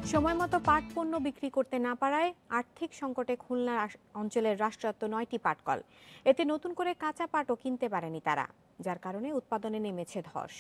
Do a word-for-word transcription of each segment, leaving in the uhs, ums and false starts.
সময়মতো পাট পণ্য বিক্রি করতে না পারায় আর্থিক সংকটে খুলনা অঞ্চলের রাষ্ট্রায়ত্ত নয়টি পাটকল। এতে নতুন করে কাঁচা পাটও কিনতে পারেনি তারা, যার কারণে উৎপাদনে নেমেছে ধস।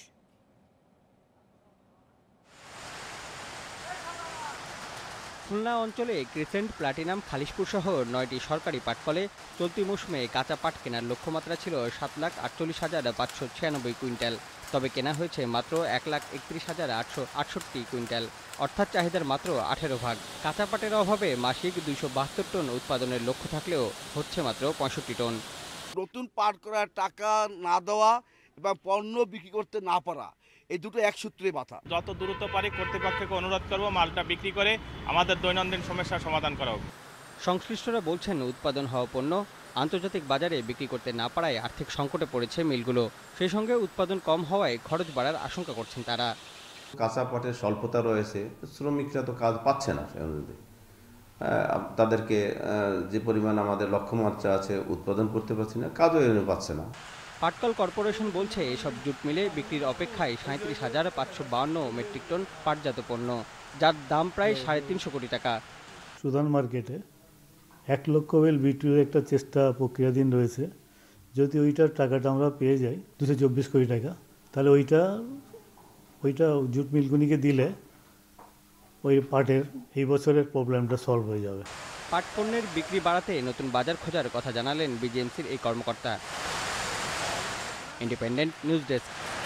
খুলনা অঞ্চলে ক্রিসেন্ট, প্লাটিনাম, খালিশপুর সহ নয়টি সরকারি পাটকলে চলতি মৌসুমে কাঁচা পাট কেনার লক্ষ্যমাত্রা ছিল সাত লাখ আটচল্লিশ হাজার পাঁচশো ছিয়ানব্বই কুইন্টাল। তবে কেনা হয়েছে মাত্র এক লাখ একত্রিশ হাজার আটশো আটষট্টি কুইন্টাল, অর্থাৎ চাহিদার মাত্র আঠেরো ভাগ। কাঁচা পাটের অভাবে মাসিক দুইশো বাহাত্তর টন উৎপাদনের লক্ষ্য থাকলেও হচ্ছে মাত্র পঁয়ষট্টি টন। নতুন পাট করার টাকা না দেওয়া এবং পণ্য বিক্রি করতে না পারা, এই দুটো এক সূত্রে মাথা। যত দ্রুত পারি কর্তৃপক্ষকে অনুরোধ করব মালটা বিক্রি করে আমাদের দৈনন্দিন সমস্যার সমাধান করা হোক। সংশ্লিষ্টরা বলছেন, উৎপাদন হওয়া পণ্য আন্তর্জাতিক বাজারে বিক্রি করতে না পারায় আর্থিক সংকটে পড়েছে মিলগুলো। সেই সঙ্গে উৎপাদন কম হওয়ায় খরচ বাড়ার আশঙ্কা করছেন তারা। কাঁচা পাটের স্বল্পতা রয়েছে, শ্রমিকরা তো কাজ পাচ্ছে না, তাদেরকে যে পরিমাণ আমাদের লক্ষ্যমাত্রা আছে উৎপাদন করতে পারছি না, কাজও এনে পাচ্ছে না। পাটকল কর্পোরেশন বলছে, এসব জুট মিলে বিক্রির অপেক্ষায় সাঁত্রিশ হাজার পাঁচশো বাউন্ন মেট্রিক টন পাটজাত পণ্য, যার দাম প্রায় সাড়ে তিনশো কোটি টাকা। সুদান মার্কেটে এক লক্ষ বেল বিক্রির একটা চেষ্টা প্রক্রিয়াধীন রয়েছে। যদি ওইটার টাকাটা আমরা পেয়ে যাই দুশো চব্বিশ কোটি টাকা, তাহলে ওইটা ওইটা জুট মিলগুলিকে দিলে ওই পাটের এই বছরের প্রবলেমটা সলভ হয়ে যাবে। পাট পণ্যের বিক্রি বাড়াতে নতুন বাজার খোঁজার কথা জানালেন বিজিএমসির এই কর্মকর্তা। Independent News desk.